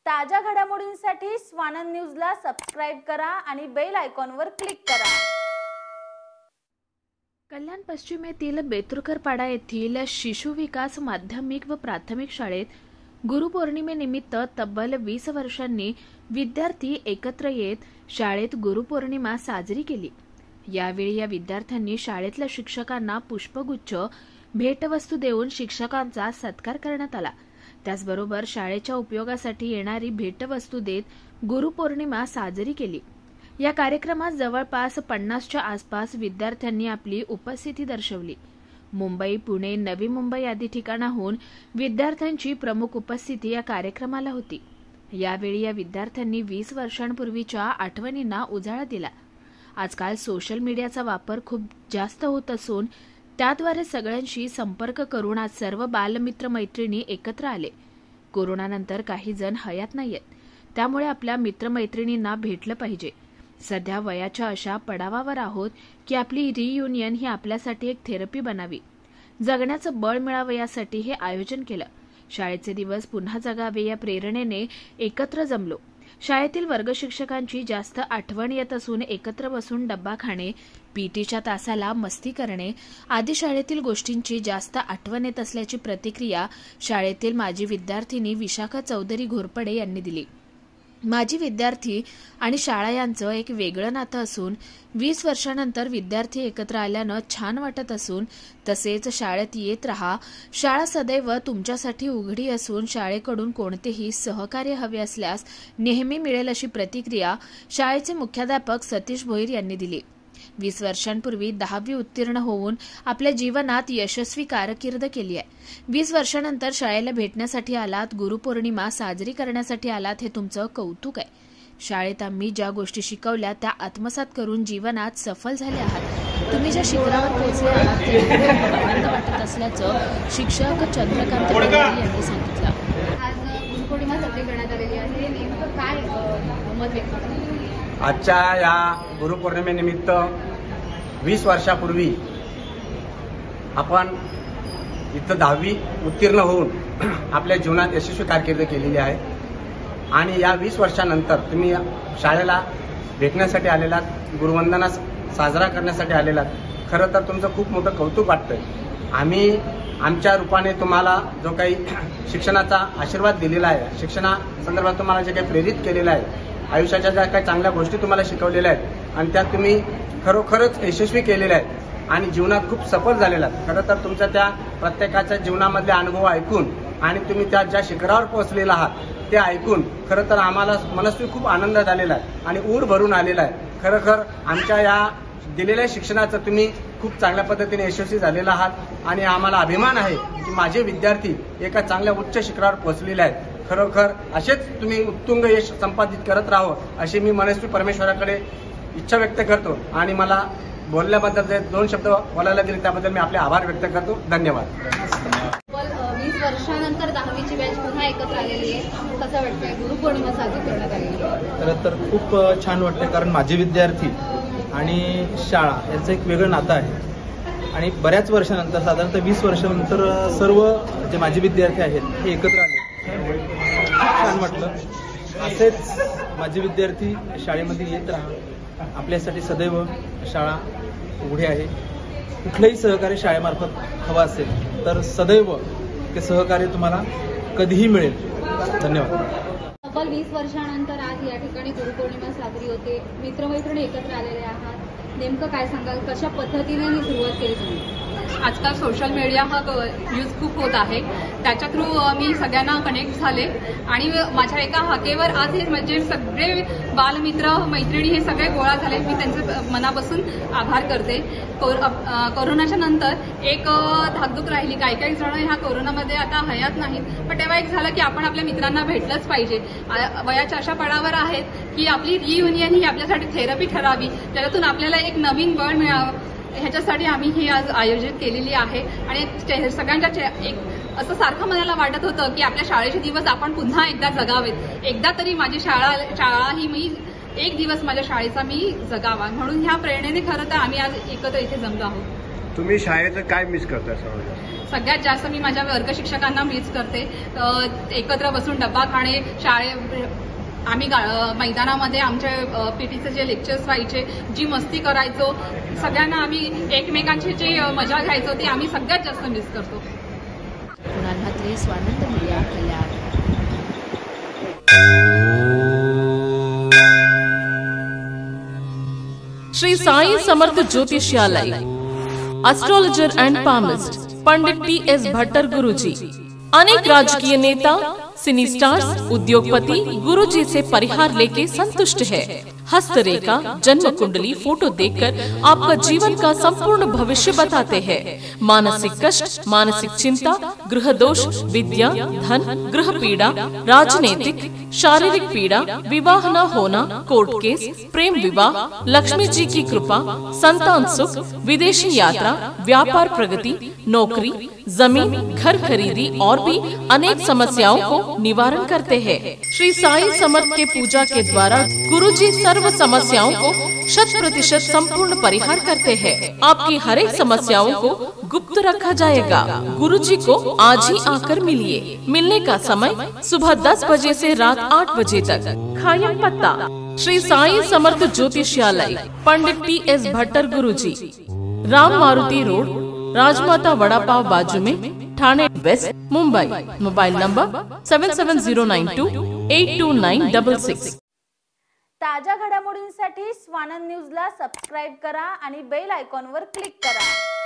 ताज्या घडामोडींसाठी स्वानंद न्यूजला सबस्क्राइब करा आणि बेल आयकॉनवर क्लिक करा। कल्याण पश्चिमेतील बेतुरकरपाडा येथील शिशु विकास माध्यमिक व प्राथमिक शाळेत गुरुपौर्णिमेनिमित्त तब्बल 20 वर्षांनी विद्यार्थी एकत्र येत शाळेत गुरुपौर्णिमा साजरी केली। यावेळी या विद्यार्थ्यांनी शाळेतल्या शिक्षकांना पुष्पगुच्छ भेटवस्तू देऊन शिक्षकांचा सत्कार करण्यात आला। त्याचबरोबर शाळेच्या उपयोगासाठी येणारी भेटवस्तू देत गुरुपौर्णिमा साजरी केली। या कार्यक्रमात जवळपास 50च्या आसपास विद्यार्थ्यांनी आपली उपस्थिती दर्शवली। मुंबई, पुणे, नवी मुंबई आदी ठिकाणाहून विद्यार्थ्यांची प्रमुख उपस्थिती या कार्यक्रमाला होती। यावेळी या विद्यार्थ्यांनी 20 वर्षांपूर्वीच्या आठवणींना उजाळा दिला। आजकाल सोशल मीडियाचा वापर खूप जास्त होत असून त्याद्वारे सगळ्यांशी संपर्क करून आज सर्व बालमित्र मैत्रिणी एकत्र आले। कोरोनानंतर काही जण हयात नाहीयेत, त्यामुळे आपल्या मित्रमैत्रिणींना भेटलं पाहिजे। सध्या वयाच्या अशा पडावावर आहोत की आपली रियुनियन ही आपल्यासाठी एक थेरपी बनावी, जगण्याचं बळ मिळावं यासाठी हे आयोजन केलं। शाळेचे दिवस पुन्हा जगावे या प्रेरणेने एकत्र जमलो। शाळेतील वर्ग शिक्षकांची जास्त आठवण येत असून एकत्र बसून डब्बा खाणे, पीटीच्या तासाला मस्ती करणे आदी शाळेतील गोष्टींची जास्त आठवण येत असल्याची प्रतिक्रिया शाळेतील माजी विद्यार्थिनी विशाखा चौधरी घोरपडे यांनी दिली। माजी विद्यार्थी आणि शाळा यांचं एक वेगळं नातं असून 20 वर्षांनंतर विद्यार्थी एकत्र आल्यानं छान वाटत असून तसेच शाळेत येत रहा। शाळा सदैव तुमच्यासाठी उघडी असून शाळेकडून कोणतेही सहकार्य हवे असल्यास नेहमी मिळेल अशी प्रतिक्रिया शाळेचे मुख्याध्यापक सतीश भोईर यांनी दिली। 20 वर्षांपूर्वी 10वी उत्तीर्ण होऊन आपल्या जीवनात यशस्वी कारकीर्द केली आहे। 20 वर्षांनंतर शाळेला भेटण्यासाठी आलात, गुरुपौर्णिमा साजरी करण्यासाठी आलात, हे तुमचं कौतुक आहे। शाळेत आम्ही ज्या गोष्टी शिकवल्या त्या आत्मसात करून जीवनात सफल झाले आहात। तुम्ही ज्या शिखरावर पोहोचले आहात त्यामुळे आनंद वाटत असल्याचं शिक्षक चंद्रकांत यांनी सांगितलं। आज गुरुपौर्णिमा साजरी करण्यात आलेली आहे, नेमकं काय मत व्यक्त करता? आजच्या या गुरुपौर्णिमेनिमित्त 20 वर्षापूर्वी आपण इथं 10वी उत्तीर्ण होऊन आपल्या जीवनात यशस्वी कारकीर्द केलेली आहे आणि या 20 वर्षानंतर तुम्ही शाळेला भेटण्यासाठी आलेलात, गुरुवंदना साजरा करण्यासाठी आलेलात। खरं तर तुमचं खूप मोठं कौतुक वाटतंय। आम्ही आमच्या रूपाने तुम्हाला जो काही शिक्षणाचा आशीर्वाद दिलेला आहे, शिक्षणासंदर्भात तुम्हाला जे काही प्रेरित केलेलं आहे, आयुष्याच्या ज्या काही चांगल्या गोष्टी तुम्हाला शिकवलेल्या आहेत आणि त्यात तुम्ही खरोखरच यशस्वी केलेल्या आहेत आणि जीवनात खूप सफल झालेला आहात। खरं तर तुमच्या त्या प्रत्येकाच्या जीवनामधले अनुभव ऐकून आणि तुम्ही त्या ज्या शिखरावर पोहोचलेला आहात ते ऐकून खरं तर आम्हाला मनस्वी खूप आनंद झालेला आहे आणि ऊर भरून आलेला आहे। खरोखर आमच्या या दिलेल्या शिक्षणाचं तुम्ही खूप चांगल्या पद्धतीने यशस्वी झालेला आहात आणि आम्हाला अभिमान आहे की माझे विद्यार्थी एका चांगल्या उच्च शिखरावर पोहोचलेले आहेत। खरोखर असेच तुम्ही उत्तुंग यश संपादित करत राहो अशी मी मनस्वी परमेश्वराकडे इच्छा व्यक्त करतो आणि मला बोलल्याबद्दल जे 2 शब्द बोलायला दिले त्याबद्दल मी आपले आभार व्यक्त करतो। धन्यवाद। 20 वर्षानंतर 10वीची बॅच पुन्हा एकत्र आलेली आहे, कसं वाटतंय गुरुपौर्णिमा साजरी करण्यात आलेली आहे? खरं तर खूप छान वाटतंय, कारण माझे विद्यार्थी आणि शाळा यांचं एक वेगळं नातं आहे आणि बऱ्याच वर्षानंतर साधारणतः 20 वर्षानंतर सर्व जे माझे विद्यार्थी आहेत हे एकत्र आले। खूप छान वाटलं। असेच माझे विद्यार्थी शाळेमध्ये येत राहा, आपल्यासाठी सदैव शाळा उघडी आहे। कुठलंही सहकार्य शाळेमार्फत हवं असेल तर सदैव ते सहकार्य तुम्हाला कधीही मिळेल। धन्यवाद। तब्बल 20 वर्षानंतर आज या ठिकाणी गुरुपौर्णिमा साजरी होते, मित्रमैत्रिणी एकत्र आलेले आहात, नेमकं काय सांगाल? कशा पद्धतीने ही सुरुवात केली तुम्ही? आजकाल सोशल मीडिया हा यूज खूप होत आहे, त्याच्या थ्रू मी सगळ्यांना कनेक्ट झाले आणि माझ्या एका हाकेवर आज हे म्हणजे सगळे बालमित्र मैत्रिणी हे सगळे गोळा झाले। मी त्यांचे मनापासून आभार करते। कोरोनाच्या नंतर एक धाकधूक राहिली, काही जण ह्या कोरोनामध्ये आता हयात नाहीत, पण तेव्हा एक झालं की आपण आपल्या मित्रांना भेटलंच पाहिजे। वयाच्या अशा पडावर आहेत की आपली रियुनियन ही आपल्यासाठी थेरपी ठरावी, त्याच्यातून आपल्याला एक नवीन बळ मिळावं, ह्याच्यासाठी आम्ही ही आज आयोजित केलेली आहे। आणि सगळ्यांच्या एक असं सारखं मनाला वाटत होतं की आपल्या शाळेचे दिवस आपण पुन्हा एकदा जगावेत, एकदा तरी माझी शाळा ही मी एक दिवस माझ्या शाळेचा मी जगावा, म्हणून ह्या प्रेरणेने खरं तर आम्ही आज एकत्र इथे जमलो आहोत। तुम्ही शाळेचं काय मिस करता? सगळ्यात जास्त मी माझ्या वर्ग शिक्षकांना मिस करते. एकत्र बसून डब्बा खाणे, आम्ही मैदानामध्ये आमच्या पीटीचे जे लेक्चर्स व्हायचे, जी मस्ती करायचो, सगळ्यांना आम्ही एकमेकांची जी मजा घ्यायचो ती आम्ही सगळ्यात जास्त मिस करतो. Kunal Mhatre, Swanand media, Kalyan. Shri Sai Samarth Jyotishalay, astrologer and palmist Pandit T S. Bhattar Guruji. अनेक राजकीय नेता, सिनी स्टार्स, उद्योगपति गुरुजी से परिहार लेके संतुष्ट है. हस्तरेखा, जन्म कुंडली, फोटो देखकर आपका जीवन का संपूर्ण भविष्य बताते हैं. मानसिक कष्ट, मानसिक चिंता, गृह दोष, विद्या, धन, गृह पीड़ा, राजनीतिक, शारीरिक पीड़ा, विवाह न होना, कोर्ट केस, प्रेम विवाह, लक्ष्मी जी की कृपा, संतान सुख, विदेशी यात्रा, व्यापार प्रगति, नौकरी, जमीन, घर खरीदी और भी अनेक समस्याओं को निवारण करते हैं. श्री साई समर्थ के पूजा के द्वारा गुरुजी सर्व समस्याओं को 100% संपूर्ण परिहार करते हैं. आपकी हर एक समस्याओं को गुप्त रखा जाएगा. गुरुजी को आज ही आकर मिलिए. मिलने का समय सुबह 10 बजे से रात 8 बजे तक. खायम पत्ता श्री साई समर्थ ज्योतिषालय, पंडित टी.एस. भट्टर गुरुजी, राम मारुति रोड, राजमाता वड़ा पाव बाजू में, Thane west, Mumbai. Mobile number 7709282966. ताज्या घडामोडींसाठी स्वानंद न्यूजला सबस्क्राईब करा आणि बेल आयकॉनवर क्लिक करा.